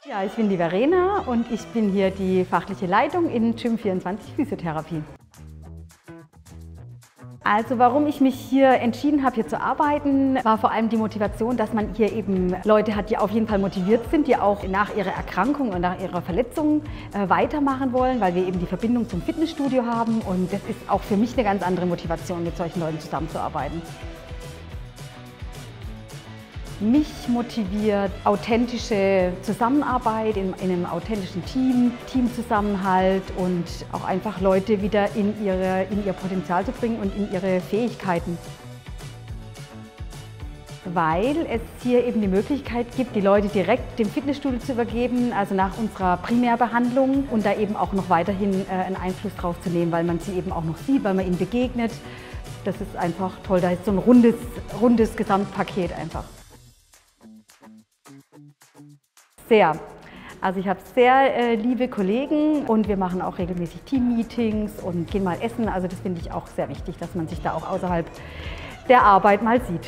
Ja, ich bin die Verena und ich bin hier die fachliche Leitung in Gym24 Physiotherapie. Also warum ich mich hier entschieden habe, hier zu arbeiten, war vor allem die Motivation, dass man hier eben Leute hat, die auf jeden Fall motiviert sind, die auch nach ihrer Erkrankung und nach ihrer Verletzung weitermachen wollen, weil wir eben die Verbindung zum Fitnessstudio haben und das ist auch für mich eine ganz andere Motivation, mit solchen Leuten zusammenzuarbeiten. Mich motiviert authentische Zusammenarbeit in einem authentischen Team, Teamzusammenhalt und auch einfach Leute wieder in ihr Potenzial zu bringen und in ihre Fähigkeiten. Weil es hier eben die Möglichkeit gibt, die Leute direkt dem Fitnessstudio zu übergeben, also nach unserer Primärbehandlung und da eben auch noch weiterhin einen Einfluss drauf zu nehmen, weil man sie eben auch noch sieht, weil man ihnen begegnet. Das ist einfach toll, da ist so ein rundes Gesamtpaket einfach. Sehr. Also ich habe sehr liebe Kollegen und wir machen auch regelmäßig Team-Meetings und gehen mal essen. Also das finde ich auch sehr wichtig, dass man sich da auch außerhalb der Arbeit mal sieht.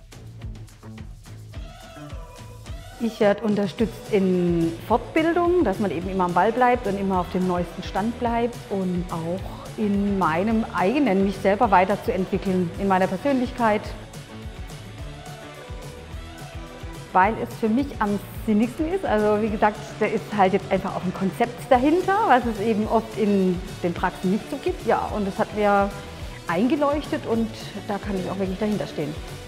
Ich werde unterstützt in Fortbildung, dass man eben immer am Ball bleibt und immer auf dem neuesten Stand bleibt und auch in meinem eigenen, mich selber weiterzuentwickeln, in meiner Persönlichkeit. Weil es für mich am sinnigsten ist. Also wie gesagt, da ist halt jetzt einfach auch ein Konzept dahinter, was es eben oft in den Praxen nicht so gibt. Ja, und das hat mir eingeleuchtet und da kann ich auch wirklich dahinter stehen.